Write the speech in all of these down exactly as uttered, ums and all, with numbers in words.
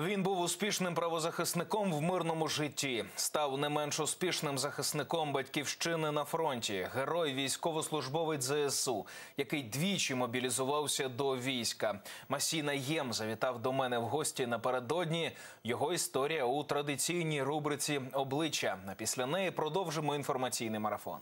Він був успішним правозахисником в мирному житті. Став не менш успішним захисником батьківщини на фронті. Герой – військовослужбовець зе ес у, який двічі мобілізувався до війська. Масій Наєм завітав до мене в гості напередодні. Його історія у традиційній рубриці «Обличчя». А після неї продовжимо інформаційний марафон.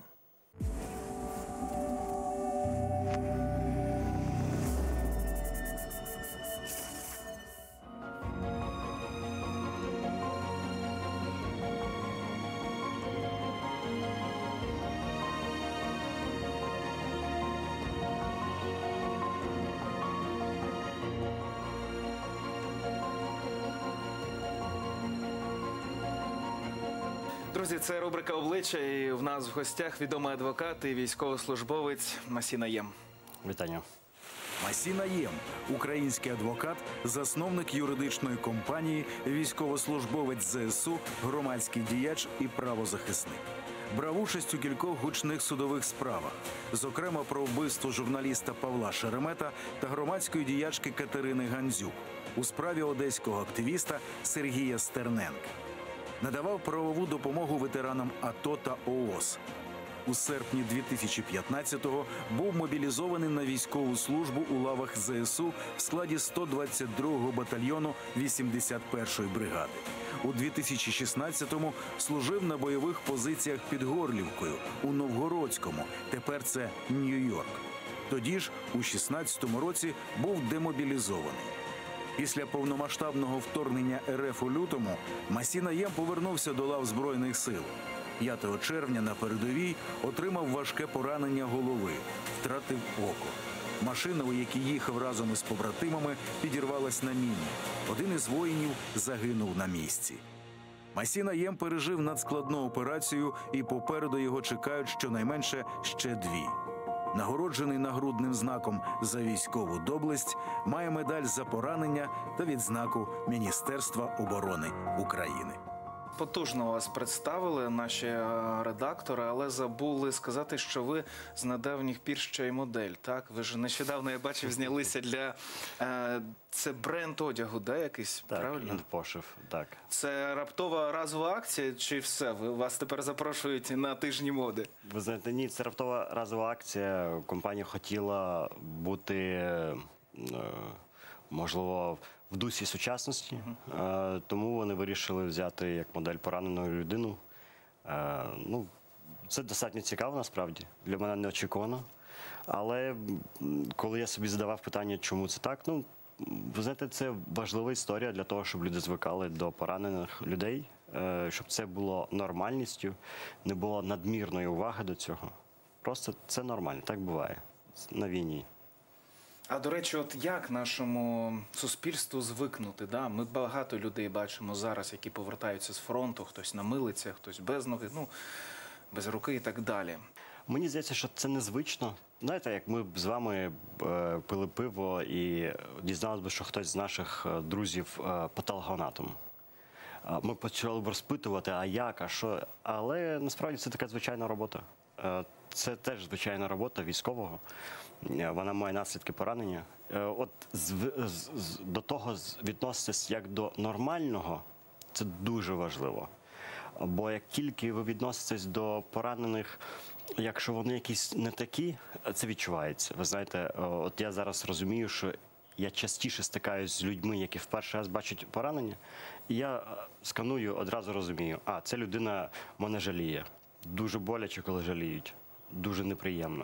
Друзі, це рубрика «Обличчя», і в нас в гостях відомий адвокат і військовослужбовець Масій Наєм. Вітання. Масій Наєм – український адвокат, засновник юридичної компанії, військовослужбовець зе ес у, громадський діяч і правозахисник. Брав участь у кількох гучних судових справах, зокрема про вбивство журналіста Павла Шеремета та громадської діячки Катерини Гандзюк у справі одеського активіста Сергія Стерненка. Надавав правову допомогу ветеранам АТО та о о ес. У серпні дві тисячі п'ятнадцятого був мобілізований на військову службу у лавах зе ес у в складі сто двадцять другого батальйону вісімдесят першої бригади. У дві тисячі шістнадцятому служив на бойових позиціях під Горлівкою у Новгородському, тепер це Нью-Йорк. Тоді ж, у шістнадцятому році, був демобілізований. Після повномасштабного вторгнення ер еф у лютому Масій Наєм повернувся до лав Збройних сил. п'ятого червня на передовій отримав важке поранення голови, втратив око. Машина, у якій їхав разом із побратимами, підірвалась на міні. Один із воїнів загинув на місці. Масій Наєм пережив надскладну операцію, і попереду його чекають щонайменше ще дві. Нагороджений нагрудним знаком за військову доблесть, має медаль за поранення та відзнаку Міністерства оборони України. Потужно вас представили наші редактори, але забули сказати, що ви з недавніх пір ще й модель, так? Ви ж нещодавно, я бачив, знялися для... Е, це бренд одягу, да, якийсь, так, правильно? Так, пошив, так. Це раптова разова акція чи все? Ви, вас тепер запрошують на тижні моди? Ви знаєте, ні, це раптова разова акція. Компанія хотіла бути, е, можливо, в дусі сучасності, uh-huh. тому вони вирішили взяти як модель поранену людину. Ну, це достатньо цікаво, насправді, для мене неочікувано. Але коли я собі задавав питання, чому це так, ну, ви знаєте, це важлива історія для того, щоб люди звикали до поранених людей, щоб це було нормальністю, не було надмірної уваги до цього. Просто це нормально, так буває на війні. А, до речі, от як нашому суспільству звикнути? Да? Ми багато людей бачимо зараз, які повертаються з фронту, хтось на милицях, хтось без ноги, ну, без руки і так далі. Мені здається, що це незвично. Знаєте, як ми з вами пили пиво і дізналися б, що хтось з наших друзів патологоанатом. Ми почали б розпитувати, а як, а що. Але насправді це така звичайна робота. Це теж звичайна робота військового. Вона має наслідки поранення. От з, з, до того відноситись як до нормального, це дуже важливо. Бо як тільки ви відноситесь до поранених, якщо вони якісь не такі, це відчувається. Ви знаєте, от я зараз розумію, що я частіше стикаюсь з людьми, які вперше раз бачать поранення, і я сканую, одразу розумію, а, ця людина мене жаліє. Дуже боляче, коли жаліють. Дуже неприємно.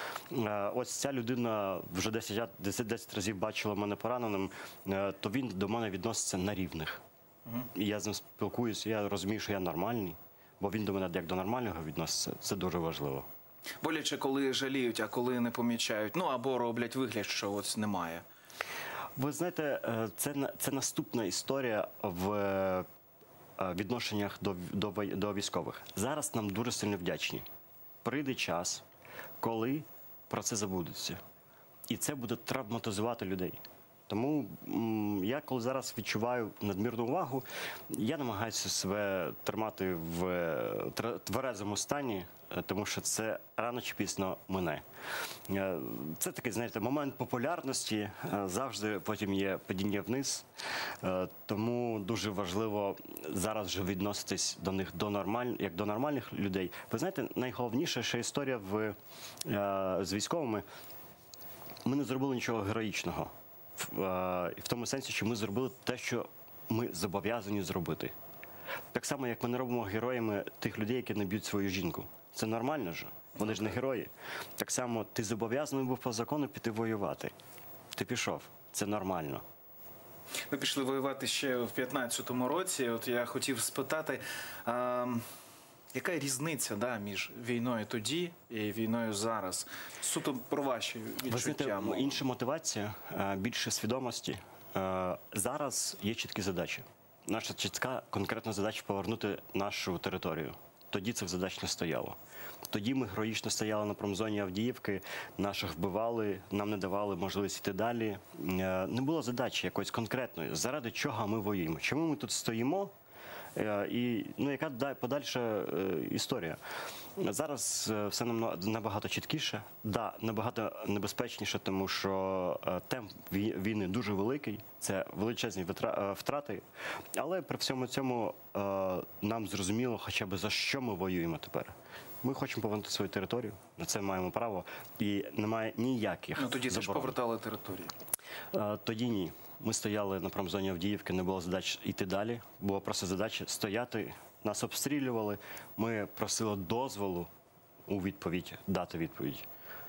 Ось ця людина вже десять разів бачила мене пораненим, то він до мене відноситься на рівних. Угу. І я з ним спілкуюся, я розумію, що я нормальний, бо він до мене як до нормального відноситься. Це дуже важливо. Боляче, коли жаліють, а коли не помічають, ну або роблять вигляд, що ось немає. Ви знаєте, це, це наступна історія в відношеннях до, до, до військових. Зараз нам дуже сильно вдячні. Прийде час, коли про це забудеться. І це буде травматизувати людей. Тому м, я коли зараз відчуваю надмірну увагу, я намагаюся себе тримати в е, тр- тверезому стані, е, тому що це рано чи пізно мине. Е, Це такий, знаєте, момент популярності, е, завжди потім є падіння вниз. Е, Тому дуже важливо зараз вже відноситись до них до нормаль... як до нормальних людей. Ви знаєте, найголовніше ще історія в, е, з військовими. Ми не зробили нічого героїчного. В, е, в тому сенсі, що ми зробили те, що ми зобов'язані зробити. Так само, як ми не робимо героями тих людей, які не б'ють свою жінку. Це нормально ж. Вони ж не герої. Так само ти зобов'язаний був по закону піти воювати. Ти пішов. Це нормально. Ви пішли воювати ще в п'ятнадцятому році. От я хотів спитати, а, яка різниця, да, між війною тоді і війною зараз? Суто про ваші Ви відчуття. знаєте, інша мотивація, е, більше свідомості. Е, Зараз є чіткі задачі. Наша чітка конкретна задача – повернути нашу територію. Тоді цих задач не стояло. Тоді ми героїчно стояли на промзоні Авдіївки, наших вбивали, нам не давали можливість йти далі. Е, Не було задачі якоїсь конкретної, заради чого ми воюємо. Чому ми тут стоїмо? Е, І ну, яка да- подальша е, історія? Зараз е, все намно- набагато чіткіше, да, набагато небезпечніше, тому що е, темп вій- війни дуже великий, це величезні витра- е, втрати. Але при всьому цьому е, нам зрозуміло хоча б за що ми воюємо тепер. Ми хочемо повернути свою територію, на це маємо право, і немає ніяких Ну тоді теж заборон. повертали територію. Е, Тоді ні. Ми стояли на промзоні Авдіївки, не було задач йти далі. Була просто задача стояти, нас обстрілювали. Ми просили дозволу у відповідь, дати відповідь.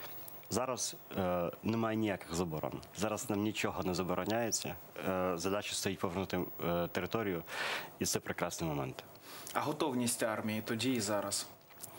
Зараз е, немає ніяких заборон. Зараз нам нічого не забороняється. Е, задача стоїть повернути е, територію, і це прекрасний момент. А готовність армії тоді і зараз?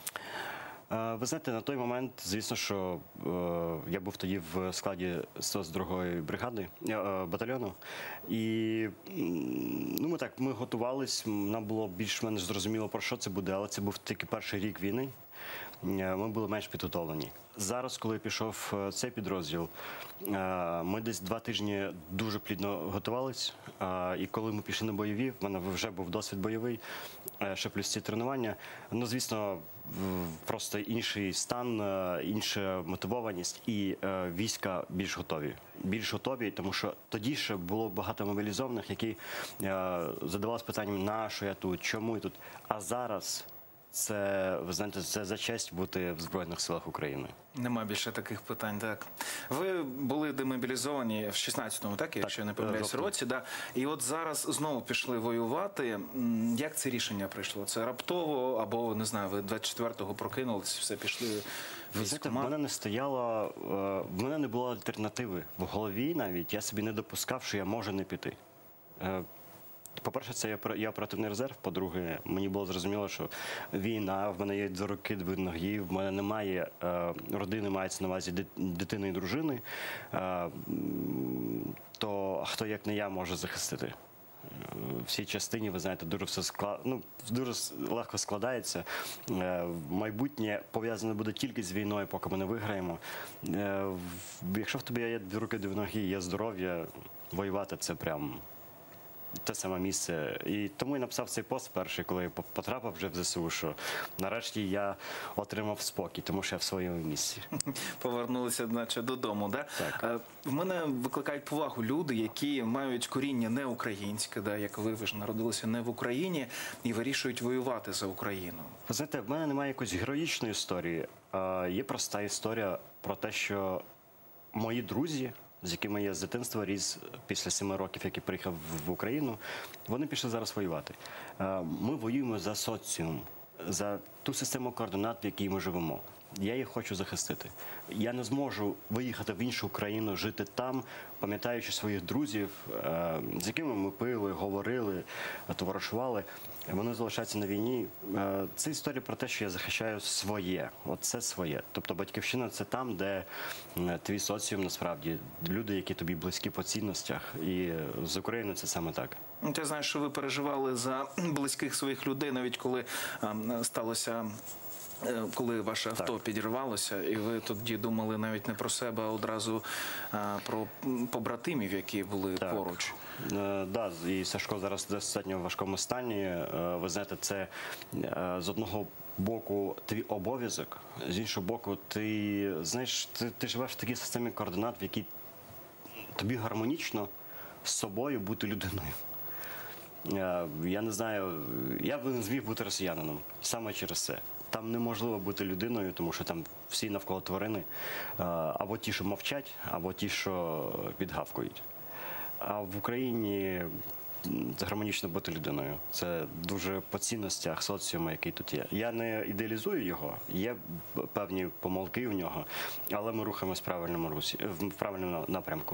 Е, Ви знаєте, на той момент, звісно, що е, я був тоді в складі сто другої бригади е, е, батальйону, і м, ну, ми так ми готувались. Нам було більш-менш зрозуміло, про що це буде, але це був тільки перший рік війни. Е, Ми були менш підготовлені. Зараз, коли пішов е, цей підрозділ, е, ми десь два тижні дуже плідно готувались. Е, І коли ми пішли на бойові, в мене вже був досвід бойовий, е, ще плюс ці тренування. Ну, звісно, в- просто інший стан, е, інша мотивованість, і е, війська більш готові. Більш готові, тому що тоді ще було багато мобілізованих, які е, задавалися питанням, на що я тут, чому я тут. А зараз це, ви знаєте, це за честь бути в Збройних силах України. Нема більше таких питань, так. Ви були демобілізовані в шістнадцятому, так, якщо я не помиляюсь, жовтні. році, да. І от зараз знову пішли воювати. М, Як це рішення прийшло? Це раптово, або, не знаю, ви двадцять четвертого прокинулись, все, пішли в Ви знаєте, в військкомат? мене не стояло, е, в мене не було альтернативи. В голові навіть я собі не допускав, що я можу не піти. Е, По-перше, це я оперативний- я оперативний резерв. По-друге, мені було зрозуміло, що війна, в мене є дві руки, дві ноги, в мене немає е, родини, мається на увазі дит- дитини і дружини. Е, м, То хто, як не я, може захистити? Е, В цій частині, ви знаєте, дуже все склад... ну, дуже с- легко складається. Е, Майбутнє пов'язане буде тільки з війною, поки ми не виграємо. Е, в- Якщо в тебе є дві руки, дві ноги, є здоров'я, воювати це прям те саме місце. І тому я написав цей пост перший, коли я потрапив вже в ЗСУ, що нарешті я отримав спокій, тому що я в своєму місці. Повернулися, наче, додому, да? Так. Е, В мене викликають повагу люди, які мають коріння не українське, да, як ви, ви ж народилися не в Україні, і вирішують воювати за Україну. Ви знаєте, в мене немає якоїсь героїчної історії. Е, Є проста історія про те, що мої друзі, з якими я з дитинства ріс після семи років, як я приїхав в Україну, вони пішли зараз воювати. Е, Ми воюємо за соціум, за ту систему координат, в якій ми живемо. Я їх хочу захистити. Я не зможу виїхати в іншу країну, жити там, пам'ятаючи своїх друзів, е, з якими ми пили, говорили, товаришували. Вони залишаються на війні. Е, Це історія про те, що я захищаю своє. Оце своє. Тобто батьківщина – це там, де е, твій соціум насправді, люди, які тобі близькі по цінностях. І з України це саме так. Ну, Ти знаєш, що ви переживали за близьких своїх людей, навіть коли ем, сталося Е, Коли ваше авто підірвалося, і ви тоді думали навіть не про себе, а одразу а, про м, побратимів, які були Так. поруч. Е, Да, і Сашко зараз в достатньо важкому стані. Е, Ви знаєте, це е, з одного боку твій обов'язок, з іншого боку, ти знаєш, ти, ти живеш в такій системі координат, в якій тобі гармонічно з собою бути людиною. Е, Я не знаю, я б не зміг бути росіянином саме через це. Там неможливо бути людиною, тому що там всі навколо тварини, е, або ті, що мовчать, або ті, що підгавкують. А в Україні м, гармонічно бути людиною. Це дуже по цінностях соціуму, який тут є. Я не ідеалізую його, є певні помилки в нього, але ми рухаємось в правильному русі, в правильному напрямку.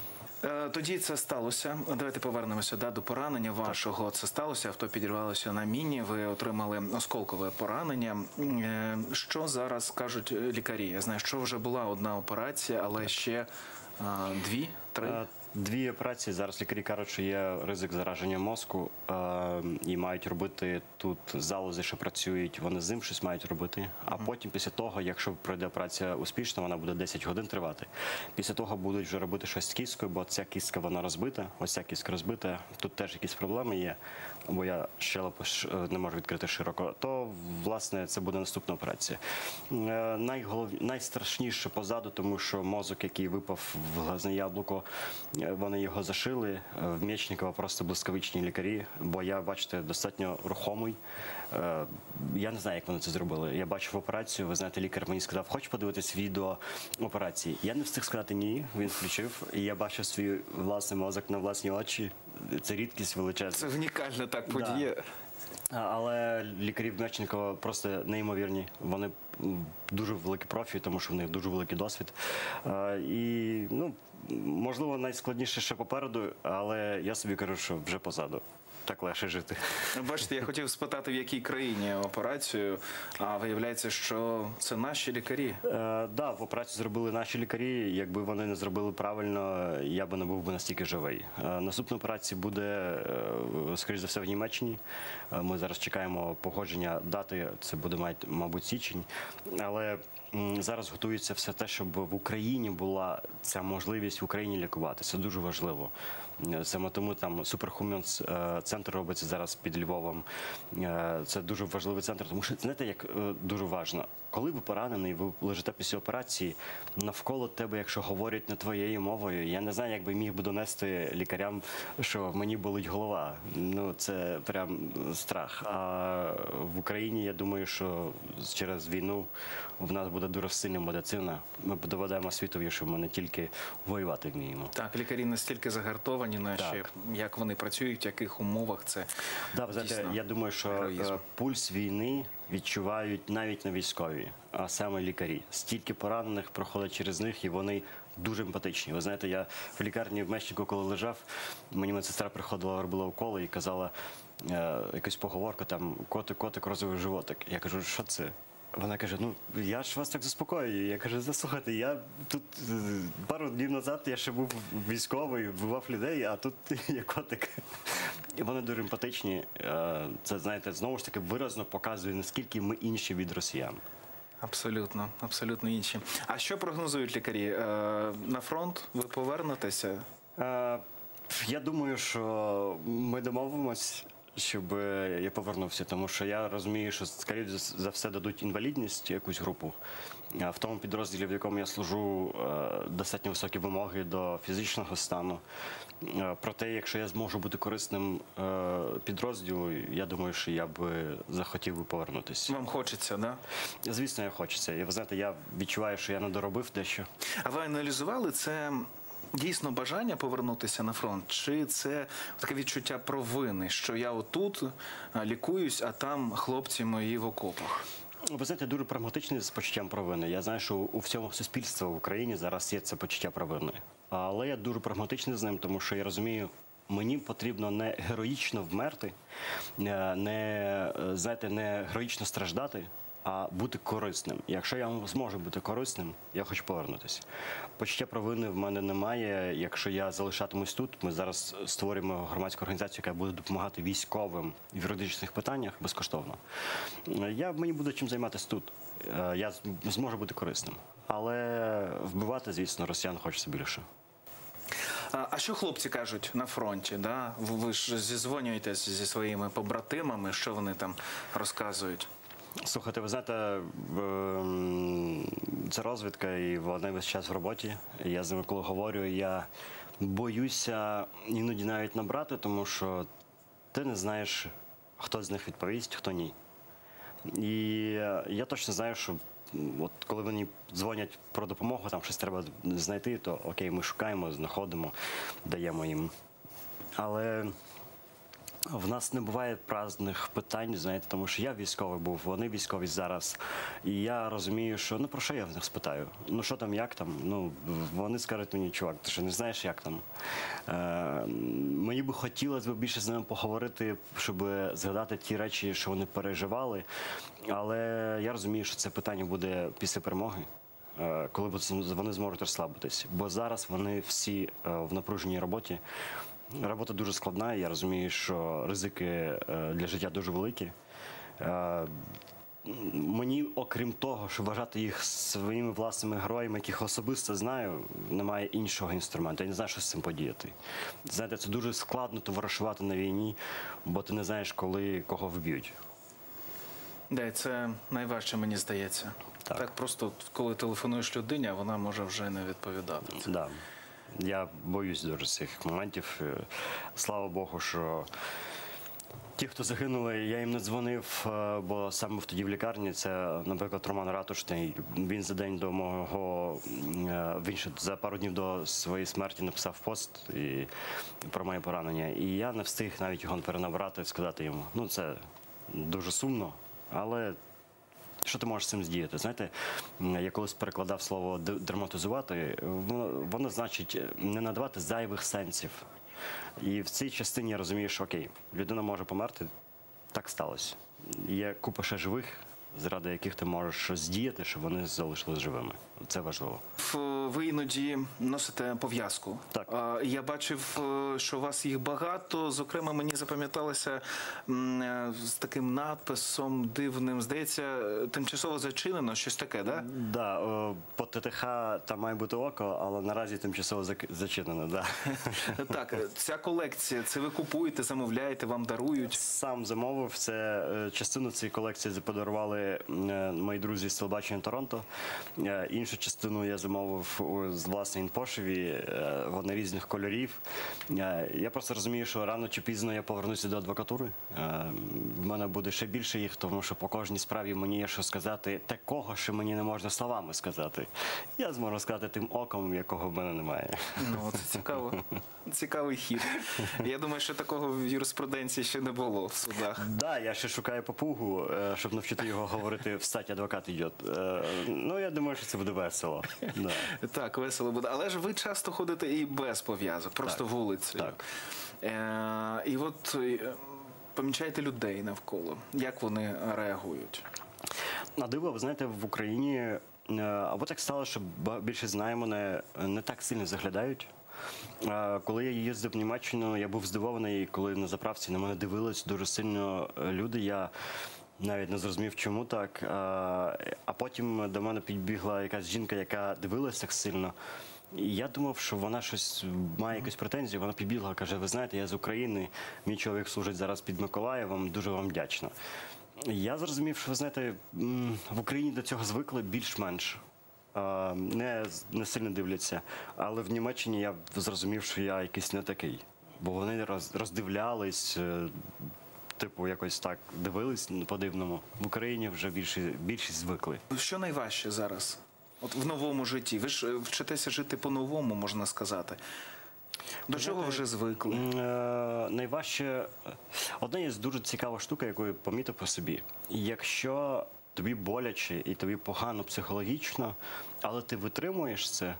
Е, Тоді це сталося. Давайте повернемося да, до поранення вашого. Це сталося, авто підірвалося на міні, ви отримали осколкове поранення. Е, Що зараз кажуть лікарі? Я знаю, що вже була одна операція, але ще а, дві, три? Е, Дві операції. Зараз лікарі кажуть, що є ризик зараження мозку е, і мають робити тут залози, що працюють, вони з ним щось мають робити. А потім, після того, якщо пройде операція успішно, вона буде десять годин тривати. Після того будуть вже робити щось з кісткою, бо ця кістка вона розбита, ось ця кістка розбита. Тут теж якісь проблеми є, бо я щелепу ш- не можу відкрити широко. То, власне, це буде наступна операція. Е, найголов... Найстрашніше позаду, тому що мозок, який випав в глазне яблуко, вони його зашили. В Мєчникова просто блискавичні лікарі, бо я, бачите, достатньо рухомий. Е, Я не знаю, як вони це зробили. Я бачив операцію, ви знаєте, лікар мені сказав, хочеш подивитись відео операції? Я не встиг сказати ні, він включив, і я бачив свій власний мозок на власні очі. Це рідкість величезна. Це унікальна так подія. А, Але лікарі в Мечникова просто неймовірні. Вони м, дуже великі профі, тому що в них дуже великий досвід. А, І, ну, можливо, найскладніше ще попереду, але я собі кажу, що вже позаду. Так легше жити. Бачите, я хотів спитати, в якій країні операцію, а виявляється, що це наші лікарі. Е, да, в операцію зробили наші лікарі. Якби вони не зробили правильно, я би не був би настільки живий. Е, наступна операція буде, е, скоріш за все, в Німеччині. Е, ми зараз чекаємо погодження дати. Це буде, мать- мабуть, січень. Але м, зараз готується все те, щоб в Україні була ця можливість в Україні лікувати. Це дуже важливо. Е, Саме тому там Суперхуманс е, центр робиться зараз під Львовом. Е, Це дуже важливий центр, тому що знаєте, як е, дуже важливо. Коли ви поранений, ви лежите після операції, навколо тебе, якщо говорять не твоєю мовою, я не знаю, як би міг би донести лікарям, що мені болить голова. Ну, це прям страх. А в Україні, я думаю, що через війну в нас буде дуже сильна медицина. Ми доведемо світові, що ми не тільки воювати вміємо. Так, лікарі настільки загартовані наші, Так. як вони працюють, в яких умовах це Да, ви знаєте, дійсно я думаю, що героїзм. е, пульс війни відчувають навіть не військові, а саме лікарі. Стільки поранених проходить через них, і вони дуже емпатичні. Ви знаєте, я в лікарні в Мечнику, коли лежав, мені медсестра приходила, робила уколи і казала е, якусь поговорку там котик, котик, розовий животик. Я кажу, що це? Вона каже, ну я ж вас так заспокоюю. Я кажу, заслухайте, я тут е, пару днів назад я ще був військовий, вбивав людей, а тут є котик. І вони дуже емпатичні. Е, Це, знаєте, знову ж таки виразно показує, наскільки ми інші від росіян. абсолютно, абсолютно інші. А що прогнозують лікарі? Е, На фронт ви повернетеся? Е, Я думаю, що ми домовимось, щоб я повернувся, тому що я розумію, що скоріше за все дадуть інвалідність якусь групу. А в тому підрозділі, в якому я служу, е, достатньо високі вимоги до фізичного стану. Е, Проте, якщо я зможу бути корисним е, підрозділу, я думаю, що я би захотів би повернутися. Вам хочеться, да? Звісно, я хочеться. І ви знаєте, я відчуваю, що я не доробив дещо. А ви аналізували це дійсно бажання повернутися на фронт? Чи це таке відчуття провини, що я отут а, лікуюсь, а там хлопці мої в окопах? Ви знаєте, дуже прагматичний з почуттям провини. Я знаю, що у всьому суспільстві в Україні зараз є це почуття провини. Але я дуже прагматичний з ним, тому що я розумію, мені потрібно не героїчно вмерти, не, знаєте, не героїчно страждати, а бути корисним. І якщо я зможу бути корисним, я хочу повернутися. Почуття провини в мене немає. Якщо я залишатимусь тут, ми зараз створюємо громадську організацію, яка буде допомагати військовим в юридичних питаннях безкоштовно. Я, мені буде чим займатися тут. Я зможу бути корисним. Але вбивати, звісно, росіян хочеться більше. А а що хлопці кажуть на фронті? Да? Ви ви ж зізвонюєтесь зі своїми побратимами, що вони там розказують? Слухайте, ви знаєте, ем, це розвідка, і вони весь час в роботі. Я з ними коли говорю, я боюся іноді навіть набрати, тому що ти не знаєш, хто з них відповість, хто ні. І я точно знаю, що от коли вони дзвонять про допомогу, там щось треба знайти, то окей, ми шукаємо, знаходимо, даємо їм. Але в нас не буває праздних питань, знаєте, тому що я військовий був, вони військові зараз. І я розумію, що, ну, про що я в них спитаю? Ну, що там, як там? Ну, вони скажуть мені, чувак, ти що не знаєш, як там? Е, мені би хотілося б більше з ними поговорити, щоб згадати ті речі, що вони переживали. Але я розумію, що це питання буде після перемоги, е, коли вони зможуть розслабитись. Бо зараз вони всі е, в напруженій роботі. Робота дуже складна, я розумію, що ризики для життя дуже великі. Мені, окрім того, що вважати їх своїми власними героями, яких особисто знаю, немає іншого інструменту. Я не знаю, що з цим подіяти. Знаєте, це дуже складно товаришувати на війні, бо ти не знаєш, коли кого вб'ють. Да, це найважче, мені здається. Так. Так просто, коли телефонуєш людині, а вона може вже не відповідати. Да. Я боюсь дуже цих моментів. Слава Богу, що ті, хто загинули, я їм не дзвонив, бо сам був тоді в лікарні. Це, наприклад, Роман Ратушний. Він за день до мого, він ще за пару днів до своєї смерті написав пост і, про моє поранення. І я не встиг навіть його перенабрати, сказати йому. Ну, це дуже сумно, але що ти можеш з цим здіяти? Знаєте, я колись перекладав слово «драматизувати», воно, воно значить не надавати зайвих сенсів. І в цій частині я розумію, що окей, людина може померти, так сталося. Є купа ще живих, заради яких ти можеш щось здіяти, щоб вони залишились живими. Це важливо. Ви іноді носите пов'язку. Так. Я бачив, що у вас їх багато. Зокрема, мені запам'яталося з таким надписом дивним. Здається, тимчасово зачинено, щось таке, да? Да, по ТТХ там має бути око, але наразі тимчасово зачинено, да. Так, ця колекція, це ви купуєте, замовляєте, вам дарують? Сам замовив. Це частину цієї колекції подарували мої друзі з телебачення Торонто. Іншу частину я замовив з власної інпошеві, вони різних кольорів. Я просто розумію, що рано чи пізно я повернуся до адвокатури. В мене буде ще більше їх, тому що по кожній справі мені є що сказати такого, що мені не можна словами сказати. Я зможу сказати тим оком, якого в мене немає. Ну, це цікаво. Цікавий хід. Я думаю, що такого в юриспруденції ще не було в судах. Так, да, я ще шукаю папугу, щоб навчити його говорити «встать, адвокат йде». Ну, я думаю, що це буде весело. Да. Так, весело буде. Але ж ви часто ходите і без пов'язок, просто так. вулицею. Так. Е, і от е, помічаєте людей навколо. Як вони реагують? На диво, ви знаєте, в Україні або так стало, що більше знаємо, не, не так сильно заглядають. Коли я їздив в Німеччину, я був здивований, коли на заправці на мене дивились дуже сильно люди. Я навіть не зрозумів, чому так. А потім до мене підбігла якась жінка, яка дивилась так сильно. І я думав, що вона щось має якусь претензію. Вона підбігла, каже: ви знаєте, я з України, мій чоловік служить зараз під Миколаєвом, дуже вам вдячна. Я зрозумів, що, ви знаєте, в Україні до цього звикли більш-менш. Не, не сильно дивляться. Але в Німеччині я зрозумів, що я якийсь не такий. Бо вони роз, роздивлялись, типу, якось так дивились по-дивному. В Україні вже більше, більшість звикли. Що найважче зараз? От в новому житті. Ви ж вчитеся жити по-новому, можна сказати. До чого ви вже звикли? Е, найважче... Одна є дуже цікава штука, яку я помітив по собі. Якщо тобі боляче і тобі погано психологічно, але ти витримуєш це, а багато людей, які не читають від тебе, що ти страждаєш, вони,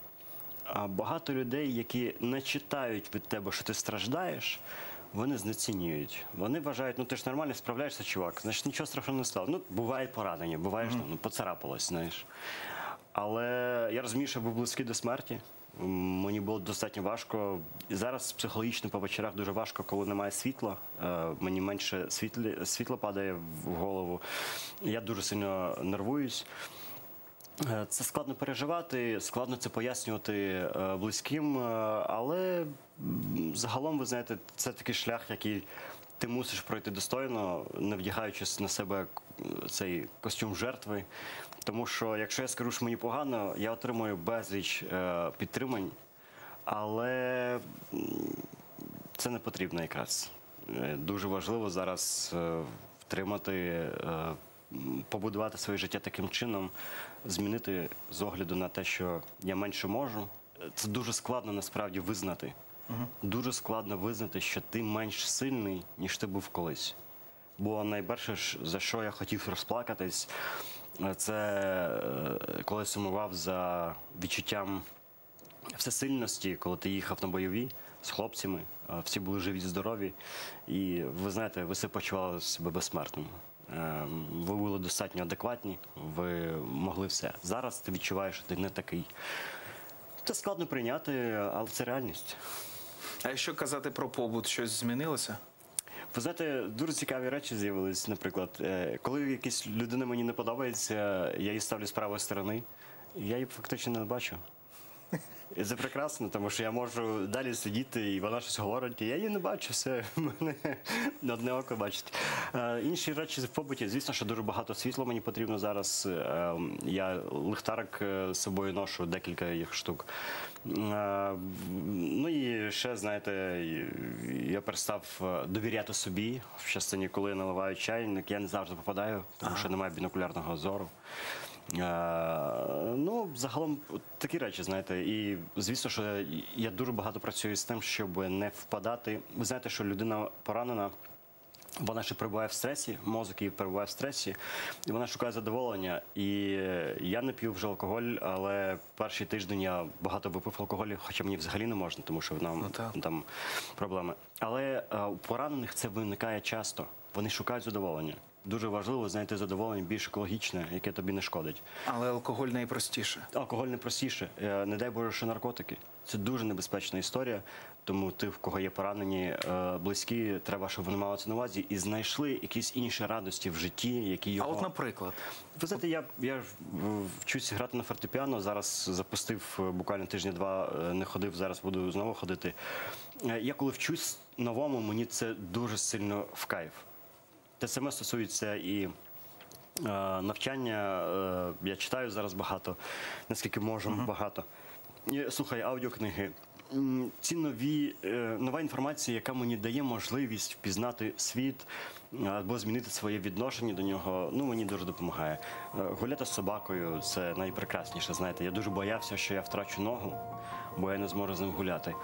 вони знецінюють. Вони вважають, ну ти ж нормально справляєшся, чувак, значить нічого страшного не стало. Ну, бувають поранення, буває, mm-hmm. ну, поцарапалось, знаєш. Але я розумію, що був близький до смерті. Мені було достатньо важко. І зараз психологічно по вечорах дуже важко, коли немає світла. Мені менше світлі, світло падає в голову. Я дуже сильно нервуюсь. Це складно переживати, складно це пояснювати близьким, але загалом, ви знаєте, це такий шлях, який ти мусиш пройти достойно, не вдягаючись на себе цей костюм жертви. Тому що, якщо я скажу, що мені погано, я отримую безліч е, підтримань, але це не потрібно якраз. Дуже важливо зараз е, втримати, е, побудувати своє життя таким чином, змінити з огляду на те, що я менше можу. Це дуже складно насправді визнати. Угу. Дуже складно визнати, що ти менш сильний, ніж ти був колись. Бо найперше, за що я хотів розплакатись, це коли сумував за відчуттям всесильності, коли ти їхав на бойові з хлопцями, всі були живі, здорові, і ви знаєте, ви себе почували себе безсмертним. Ви були достатньо адекватні, ви могли все. Зараз ти відчуваєш, що ти не такий. Це складно прийняти, але це реальність. А якщо казати про побут, щось змінилося? Ви знаєте, дуже цікаві речі з'явились, наприклад. Коли якась людина мені не подобається, я її ставлю з правої сторони, я її фактично не бачу. І це прекрасно, тому що я можу далі сидіти, і вона щось говорить, і я її не бачу, все, мене одне око бачить. Інші речі в побуті, звісно, що дуже багато світла мені потрібно зараз. Я ліхтарик з собою ношу, декілька їх штук. Ну і ще, знаєте, я перестав довіряти собі в частині, коли я наливаю чайник, я не завжди попадаю, тому що немає бінокулярного зору. Uh, ну, загалом такі речі, знаєте, і звісно, що я дуже багато працюю з тим, щоб не впадати. Ви знаєте, що людина поранена, вона ще перебуває в стресі, мозок її перебуває в стресі, і вона шукає задоволення. І я не п'ю вже алкоголь, але перший тиждень я багато випив алкоголю, хоча мені взагалі не можна, тому що нам ну, там проблеми. Але uh, у поранених це виникає часто, вони шукають задоволення. Дуже важливо знайти задоволення більш екологічне, яке тобі не шкодить. Але алкоголь найпростіше. Алкоголь найпростіше. Не дай Боже, що наркотики. Це дуже небезпечна історія. Тому ти, в кого є поранені близькі, треба, щоб вони мали це на увазі і знайшли якісь інші радості в житті, які його... А от, наприклад? Ви знаєте, я, я вчусь грати на фортепіано, зараз запустив буквально тижня-два, не ходив, зараз буду знову ходити. Я коли вчусь новому, мені це дуже сильно в кайф. Те саме стосується і е, навчання. Е, я читаю зараз багато, наскільки можу, uh-huh. багато. І, слухай, аудіокниги. Ці нові, е, нова інформація, яка мені дає можливість впізнати світ або змінити своє відношення до нього, ну, мені дуже допомагає. Е, гуляти з собакою – це найпрекрасніше, знаєте. Я дуже боявся, що я втрачу ногу, бо я не зможу з ним гуляти.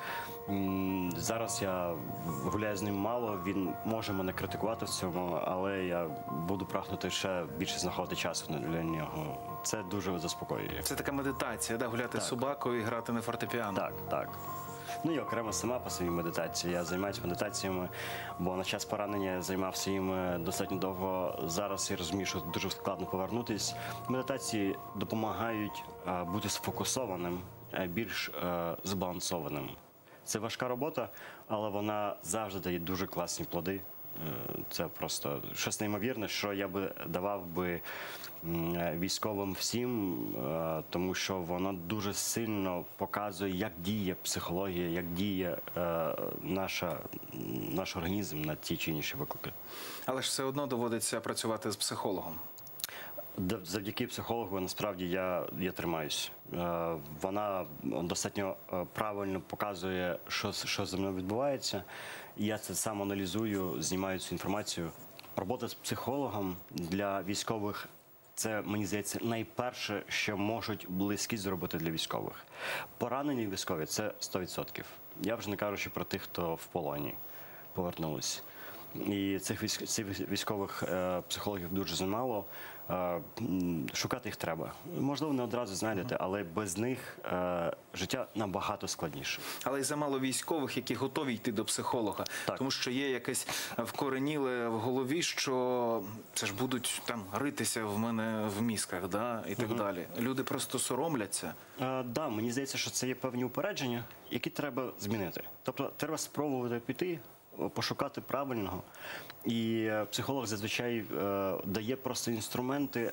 Зараз я гуляю з ним мало, він може мене критикувати в цьому, але я буду прагнути ще більше знаходити часу для нього. Це дуже заспокоює. Це така медитація, да? Гуляти так. з собакою і грати на фортепіано. Так, так. Ну і окремо сама по своїй медитації. Я займаюся медитаціями, бо на час поранення я займався їм достатньо довго. Зараз я розумію, що дуже складно повернутись. Медитації допомагають а, бути сфокусованим, а більш а, збалансованим. Це важка робота, але вона завжди дає дуже класні плоди. Це просто щось неймовірне, що я би давав би військовим всім, тому що воно дуже сильно показує, як діє психологія, як діє наша, наш організм на ті чи інші виклики. Але ж все одно доводиться працювати з психологом. Завдяки психологу, насправді, я, я тримаюсь. Вона достатньо правильно показує, що, що зі мною відбувається. Я це сам аналізую, знімаю цю інформацію. Робота з психологом для військових – це, мені здається, найперше, що можуть близькі зробити для військових. Поранені військові – це сто відсотків. Я вже не кажучи про тих, хто в полоні повернулись. І цих військ- цих військових е, психологів дуже замало. Е, м, Шукати їх треба. Можливо, не одразу знайдете, але без них е, життя набагато складніше. Але й замало військових, які готові йти до психолога. Так. Тому що є якесь вкореніле в голові, що це ж будуть там ритися в мене в мізках, да? І так далі. Люди просто соромляться. Так, да, мені здається, що це є певні упередження, які треба змінити. Тобто треба спробувати піти, пошукати правильного. І е, психолог зазвичай е, дає просто інструменти,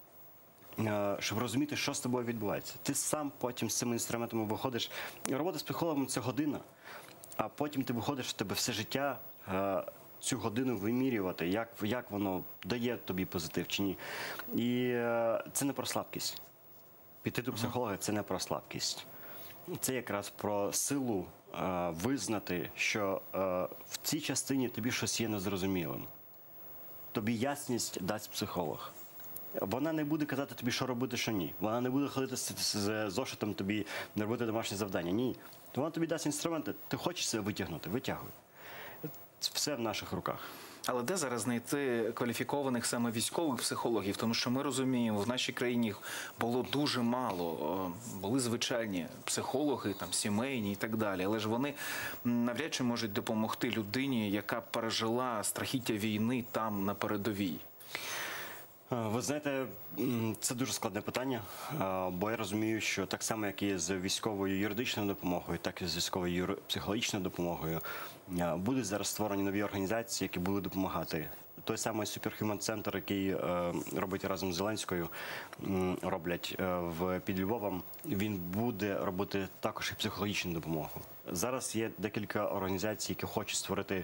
е, щоб розуміти, що з тобою відбувається. Ти сам потім з цими інструментами виходиш. Робота з психологом – це година, а потім ти виходиш, в тебе все життя е, цю годину вимірювати, як, як воно дає тобі позитив чи ні. І е, це не про слабкість. Піти до психолога – це не про слабкість. Це якраз про силу е, визнати, що е, в цій частині тобі щось є незрозумілим. Тобі ясність дасть психолог. Вона не буде казати тобі, що робити, що ні. Вона не буде ходити з, з зошитом тобі, не робити домашні завдання. Ні. Вона тобі дасть інструменти. Ти хочеш себе витягнути, витягуй. Все в наших руках. Але де зараз знайти кваліфікованих саме військових психологів? Тому що ми розуміємо, в нашій країні їх було дуже мало. Були звичайні психологи, там, сімейні і так далі. Але ж вони навряд чи можуть допомогти людині, яка пережила страхіття війни там на передовій. Ви знаєте, м, це дуже складне питання, а, бо я розумію, що так само, як і з військовою юридичною допомогою, так і з військовою юри- психологічною допомогою, а, будуть зараз створені нові організації, які будуть допомагати. Той самий Superhuman Center, який е, робить разом з Зеленською, м, роблять е, в під Львовом, він буде робити також і психологічну допомогу. Зараз є декілька організацій, які хочуть створити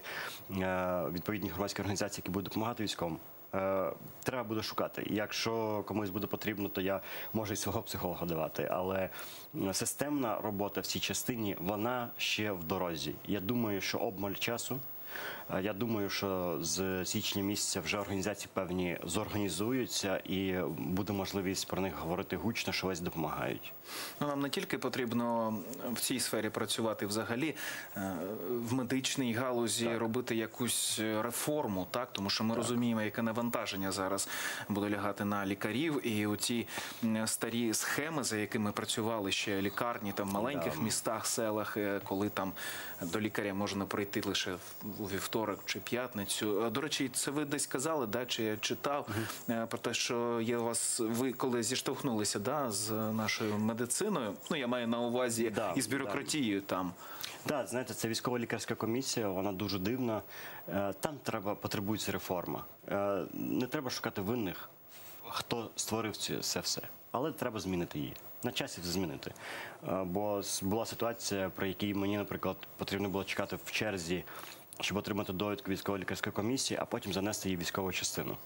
е, відповідні громадські організації, які будуть допомагати військовим. Е, Треба буде шукати. Якщо комусь буде потрібно, то я можу і свого психолога давати. Але системна робота в цій частині, вона ще в дорозі. Я думаю, що обмаль часу. Е, Я думаю, що з січня місяця вже організації певні зорганізуються і буде можливість про них говорити гучно, що ось допомагають. Ну, нам не тільки потрібно в цій сфері працювати взагалі, е, в медичній галузі Так. робити якусь реформу, так? Тому що ми розуміємо, яке навантаження зараз буде лягати на лікарів. І оці м, старі схеми, за якими працювали ще лікарні там, в маленьких Да. містах, селах, е, коли там до лікаря можна прийти лише у вівторок чи п'ятницю. Е, До речі, це ви десь казали, да, чи я читав е, про те, що є у вас, ви коли зіштовхнулися, да, з нашою медициною, ну я маю на увазі Да, із бюрократією там. Так, знаєте, це військово-лікарська комісія, вона дуже дивна. Е, Там треба, потребується реформа. Е, Не треба шукати винних, хто створив ці- це все. Але треба змінити її. На часі це змінити. Е, Бо с- була ситуація, при якій мені, наприклад, потрібно було чекати в черзі, щоб отримати довідку військово-лікарської комісії, а потім занести її в військову частину.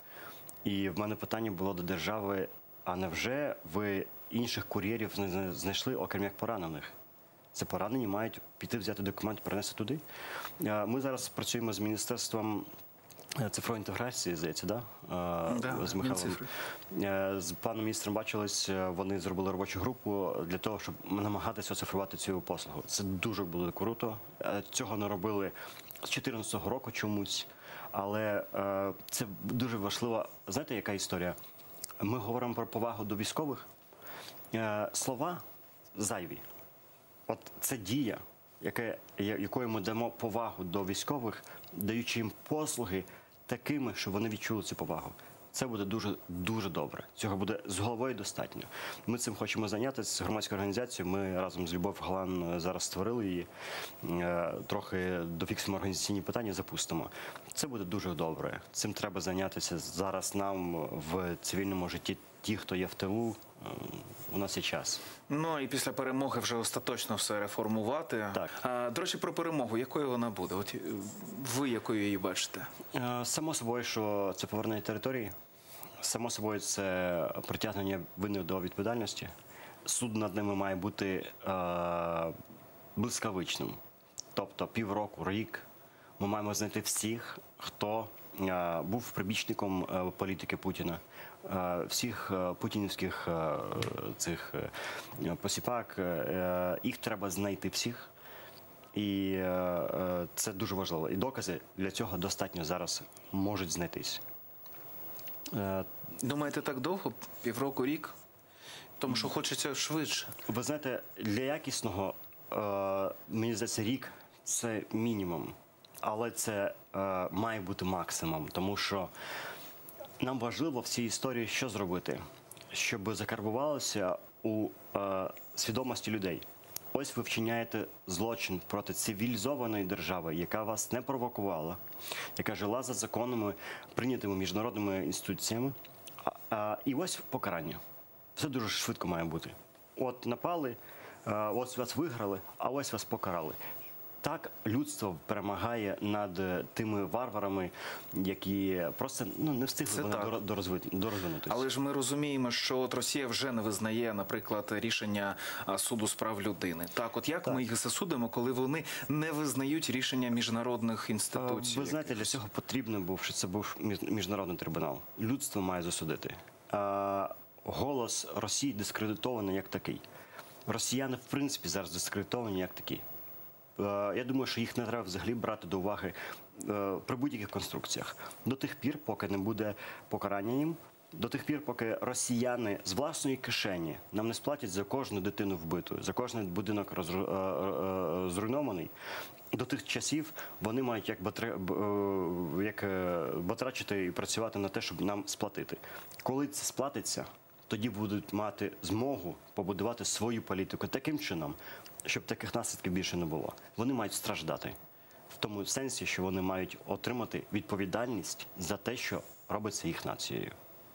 І в мене питання було до держави, а невже ви інших кур'єрів не зна- знайшли, окрім як поранених? Це поранені мають піти взяти документ, перенести туди. Е, Ми зараз працюємо з Міністерством е, цифрової інтеграції, здається, да? Е, Да, з Михайлом. Мінцифри. Е, З паном міністром бачились, е, вони зробили робочу групу для того, щоб намагатися оцифрувати цю послугу. Це дуже було круто. Е, Цього не робили з дві тисячі чотирнадцятого року чомусь. Але е, це дуже важлива, знаєте, яка історія? Ми говоримо про повагу до військових. Е, Слова зайві. От це дія, яке, я- якою ми дамо повагу до військових, даючи їм послуги такими, щоб вони відчули цю повагу. Це буде дуже, дуже добре. Цього буде з головою достатньо. Ми цим хочемо зайнятися з громадською організацією. Ми разом з Любов Галан зараз створили її. Е, Трохи дофіксимо організаційні питання, запустимо. Це буде дуже добре. Цим треба зайнятися зараз нам в цивільному житті. Ті, хто є в тилу, е, у нас є час. Ну і після перемоги вже остаточно все реформувати. Так. А, до речі, про перемогу. Якою вона буде? От е, ви якою її бачите? Е, Само собою, що це повернення території. Само собою, це притягнення винних до відповідальності. Суд над ними має бути е, блискавичним. Тобто півроку, рік ми маємо знайти всіх, хто е, був прибічником е, політики Путіна, е, всіх е, путінівських е, цих е, посіпак. Е, їх треба знайти всіх І е, е, це дуже важливо. І докази для цього достатньо зараз можуть знайтись. Е, Думаєте, так довго? Півроку, рік? Тому що хочеться швидше. Ви знаєте, для якісного, е, мені здається, рік – це мінімум. Але це е, має бути максимум. Тому що нам важливо в цій історії що зробити? Щоб закарбувалося у е, свідомості людей. Ось ви вчиняєте злочин проти цивілізованої держави, яка вас не провокувала, яка жила за законами, прийнятими міжнародними інституціями. А, а, і ось покарання. Все дуже швидко має бути. От напали, а, ось вас виграли, а ось вас покарали. Так людство перемагає над тими варварами, які просто ну, не встигли Це вони так. до, до, розви- до розвинутися. Але ж ми розуміємо, що от Росія вже не визнає, наприклад, рішення а, суду з прав людини. Так, от як ми їх засудимо, коли вони не визнають рішення міжнародних інституцій? Ви знаєте, для цього потрібно був, що це був між- міжнародний трибунал. Людство має засудити. А, голос Росії дискредитований як такий. Росіяни, в принципі, зараз дискредитовані як такі. Е, Я думаю, що їх не треба взагалі брати до уваги е, при будь-яких конструкціях. До тих пір, поки не буде покарання їм, до тих пір, поки росіяни з власної кишені нам не сплатять за кожну дитину вбиту, за кожен будинок розру- е, е, зруйнований, до тих часів вони мають як, батре, б- е, як е, батрачити і працювати на те, щоб нам сплатити. Коли це сплатиться, тоді будуть мати змогу побудувати свою політику таким чином, щоб таких наслідків більше не було. Вони мають страждати. В тому сенсі, що вони мають отримати відповідальність за те, що робиться їх нацією.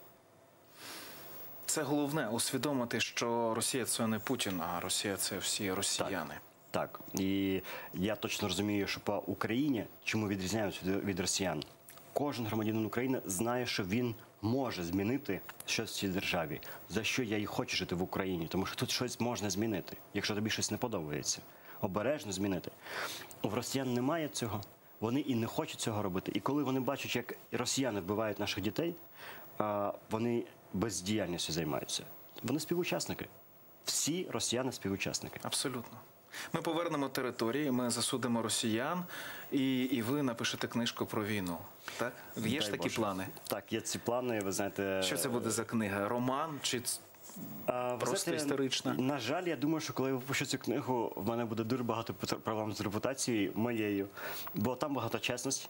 Це головне усвідомити, що Росія це не Путін, а Росія це всі росіяни. Так, і я точно розумію, що по Україні, чому відрізняємося від, від росіян, кожен громадянин України знає, що він може змінити щось в цій державі, за що я і хочу жити в Україні, тому що тут щось можна змінити, якщо тобі щось не подобається. Обережно змінити. В росіян немає цього, вони і не хочуть цього робити. І коли вони бачать, як росіяни вбивають наших дітей, а, вони бездіяльністю займаються. Вони співучасники. Всі росіяни співучасники. Абсолютно. Ми повернемо території, ми засудимо росіян, і, і ви напишете книжку про війну. Так? Є ж Дай такі Боже. плани? Так, є ці плани, ви знаєте. Що це буде за книга? Роман чи ц- А, ви просто знаєте, історична? На жаль, я думаю, що коли я випущу цю книгу, в мене буде дуже багато пот- проблем з репутацією моєю, бо там багато чесності,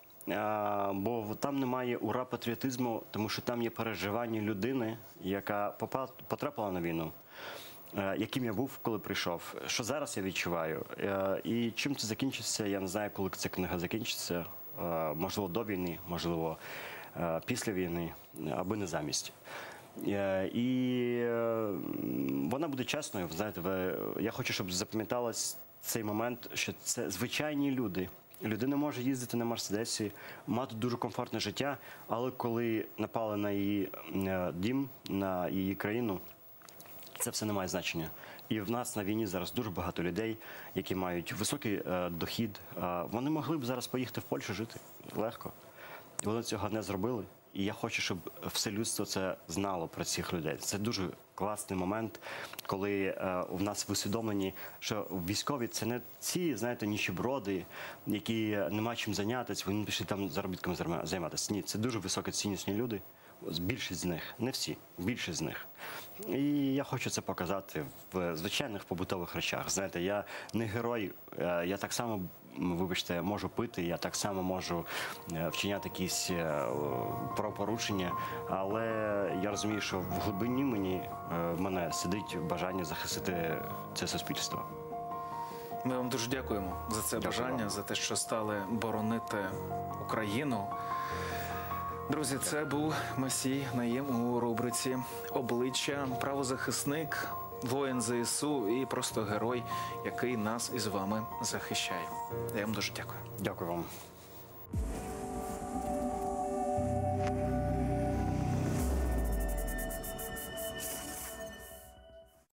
а, бо там немає ура патріотизму, тому що там є переживання людини, яка попа- потрапила на війну. е, Яким я був, коли прийшов, що зараз я відчуваю. Е, І чим це закінчиться, я не знаю, коли ця книга закінчиться. Е, Можливо, до війни, можливо, е, після війни, аби не замість. Е, І е, вона буде чесною. Ви знаєте, ви, я хочу, щоб запам'яталось цей момент, що це звичайні люди. Людина може їздити на Мерседесі, мати дуже комфортне життя, але коли напали на її е, дім, на її країну, це все не має значення. І в нас на війні зараз дуже багато людей, які мають високий е, дохід. Е, вони могли б зараз поїхати в Польщу жити легко. Вони цього не зробили. І я хочу, щоб все людство це знало про цих людей. Це дуже класний момент, коли е, в нас в усвідомленні, що військові це не ці, знаєте, ніщеброди, які нема чим зайнятися, вони пішли там заробітками зарма- займатися. Ні, це дуже високоціннісні люди. Більшість з них, не всі, більшість з них. І я хочу це показати в звичайних побутових речах. Знаєте, я не герой, е, я так само, вибачте, можу пити, я так само можу е, вчиняти якісь е, правопорушення, але я розумію, що в глибині мені, е, в мене сидить бажання захистити це суспільство. Ми вам дуже дякуємо за це Дякую бажання, вам. за те, що стали боронити Україну. Друзі, це був Масій Наєм у рубриці «Обличчя», правозахисник, воїн ЗСУ і просто герой, який нас із вами захищає. Я вам дуже дякую. Дякую вам.